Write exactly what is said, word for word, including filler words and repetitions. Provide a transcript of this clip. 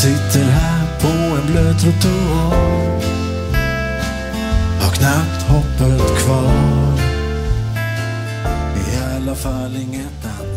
sitter här på en blöt trottoar, har knappt hoppet kvar, i alla fall inget annat.